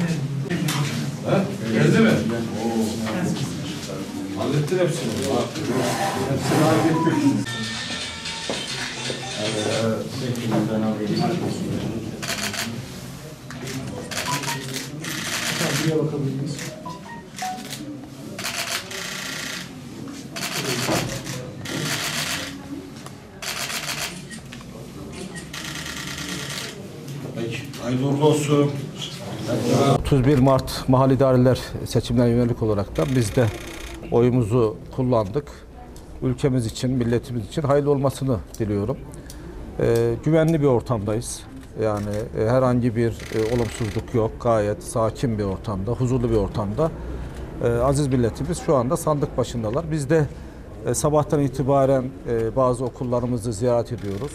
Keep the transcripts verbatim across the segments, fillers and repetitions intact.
Ha? Geldi mi? Oo. Hallettin hepsini. Hepsini hallettik. Buraya bakabilir miyiz? Peki. Hayırlı uğurlu olsun. otuz bir Mart Mahalli İdareler seçimlerine yönelik olarak da biz de oyumuzu kullandık. Ülkemiz için, milletimiz için hayırlı olmasını diliyorum. Ee, güvenli bir ortamdayız. Yani e, herhangi bir e, olumsuzluk yok. Gayet sakin bir ortamda, huzurlu bir ortamda. E, aziz milletimiz şu anda sandık başındalar. Biz de e, sabahtan itibaren e, bazı okullarımızı ziyaret ediyoruz.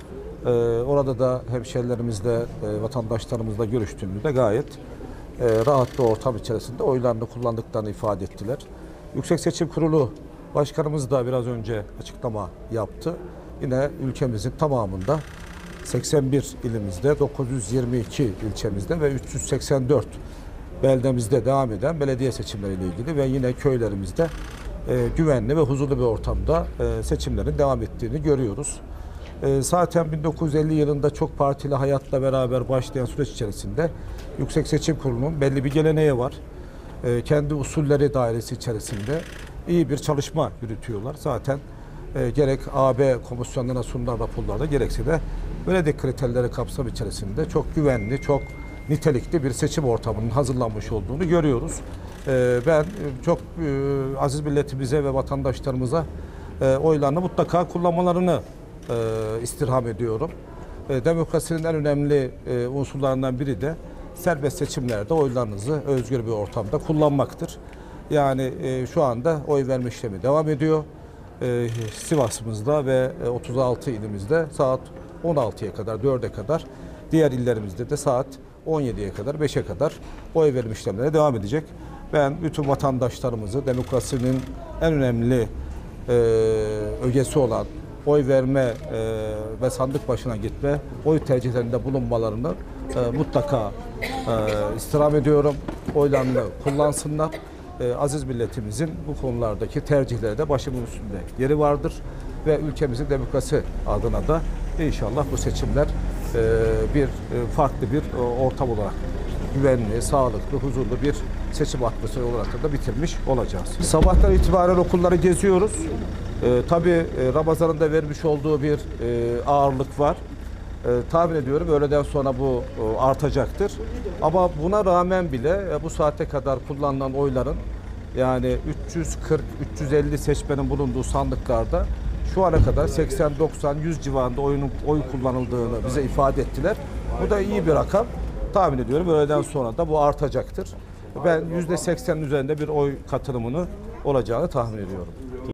E, orada da hemşehrilerimizle, e, vatandaşlarımızla görüştüğümüzde gayet e, rahat bir ortam içerisinde oylarını kullandıklarını ifade ettiler. Yüksek Seçim Kurulu Başkanımız da biraz önce açıklama yaptı. Yine ülkemizin tamamında seksen bir ilimizde, dokuz yüz yirmi iki ilçemizde ve üç yüz seksen dört beldemizde devam eden belediye seçimleriyle ilgili ve yine köylerimizde e, güvenli ve huzurlu bir ortamda e, seçimlerin devam ettiğini görüyoruz. E, zaten bin dokuz yüz elli yılında çok partili hayatla beraber başlayan süreç içerisinde Yüksek Seçim Kurulu'nun belli bir geleneği var. E, kendi usulleri dairesi içerisinde iyi bir çalışma yürütüyorlar. Zaten e, gerek A B komisyonlarına sunulan raporlarda gerekse de belediye kriterleri kapsam içerisinde çok güvenli, çok nitelikli bir seçim ortamının hazırlanmış olduğunu görüyoruz. E, ben çok e, aziz milletimize ve vatandaşlarımıza e, oylarını mutlaka kullanmalarını e, istirham ediyorum. E, demokrasinin en önemli e, unsurlarından biri de serbest seçimlerde oylarınızı özgür bir ortamda kullanmaktır. Yani e, şu anda oy verme işlemi devam ediyor. E, Sivas'ımızda ve e, otuz altı ilimizde saat on altıya kadar, dörde kadar, diğer illerimizde de saat on yediye kadar, beşe kadar oy verme işlemlerine devam edecek. Ben bütün vatandaşlarımızı demokrasinin en önemli e, ögesi olan oy verme e, ve sandık başına gitme, oy tercihlerinde bulunmalarını e, mutlaka e, istirham ediyorum. Oylarını kullansınlar. E, aziz milletimizin bu konulardaki tercihleri de başımın üstünde yeri vardır. Ve ülkemizin demokrasi adına da inşallah bu seçimler e, bir e, farklı bir e, ortam olarak güvenli, sağlıklı, huzurlu bir seçim atmosferi olarak da bitirmiş olacağız. Sabahtan itibaren okulları geziyoruz. E, tabii e, Ramazan'ın da vermiş olduğu bir e, ağırlık var. E, tahmin ediyorum öğleden sonra bu e, artacaktır. Ama buna rağmen bile e, bu saate kadar kullanılan oyların yani üç yüz kırk üç yüz elli seçmenin bulunduğu sandıklarda şu ana kadar seksen doksan yüz civarında oyunun oy kullanıldığını bize ifade ettiler. Bu da iyi bir rakam. Tahmin ediyorum öğleden sonra da bu artacaktır. Ben yüzde seksenin üzerinde bir oy katılımını olacağını tahmin ediyorum.